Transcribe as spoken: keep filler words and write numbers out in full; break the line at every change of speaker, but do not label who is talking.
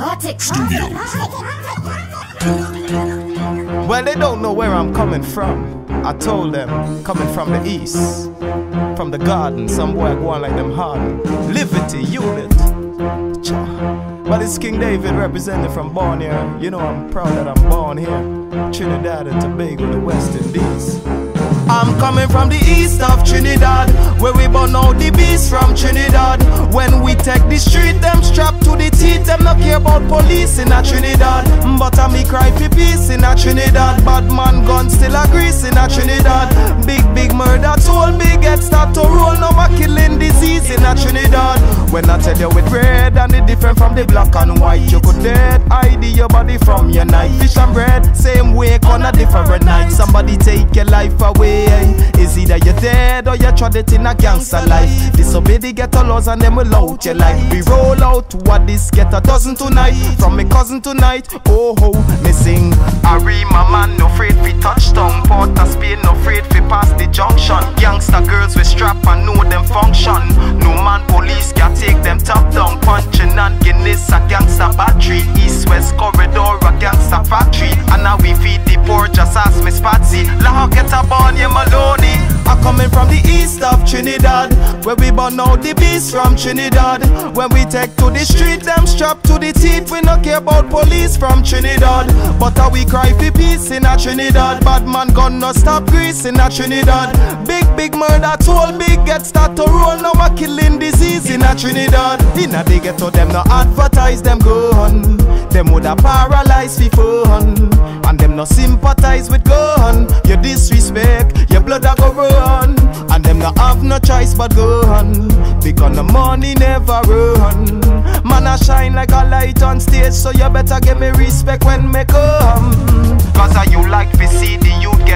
Narcotic Studios.
Well, they don't know where I'm coming from. I told them, coming from the east, from the garden, some boy going like them hard. Liberty, unit. But it's King David representing from born here. You know I'm proud that I'm born here. Trinidad and Tobago, the West Indies. I'm coming from the east of Trinidad, where we burn out the beast from Trinidad. When we take the street, them strapped to the teeth. Them not care about police in a Trinidad, but I me cry for peace in a Trinidad. Bad man gun still a grease in a Trinidad. Big big murder told big head start to roll. Now a killing disease in a Trinidad. When I tell you with red and it different from the black and white, you could dead I D your body from your night. Fish and bread, same way on a different night. Somebody take your life away. Is either you're dead or you're tried it in a gangster life. Disobey the ghetto laws and them will out your life. We roll out what this ghetto dozen tonight. From me cousin tonight, oh ho, me sing Harry, my man, no afraid we touchdown. Port of Spain, no afraid we pass the junction. Gangster girls with strap and know them function. No man police can take them top down. Punching and Guinness a gangster battery. East-west corridor a gangster factory. And now we feed the poor just ask me Spatsy. Law get a born you Maloney. I'm coming from the east of Trinidad, where we burn out the beast from Trinidad. When we take to the street, them strapped to the teeth. We no care about police from Trinidad, but how we cry for peace in a Trinidad. Bad man gun no stop grease in a Trinidad. Big big murder told big get start to roll. Now a killing disease in a Trinidad. In a they ghetto them no advertise them gun. Them woulda paralyze for fun, and them no sympathize with gun. You disrespect, your blood a go run, and them no have no choice but go on, because the money never run. Man I shine like a light on stage, so you better give me respect when me come. Cause I you like to see the youth get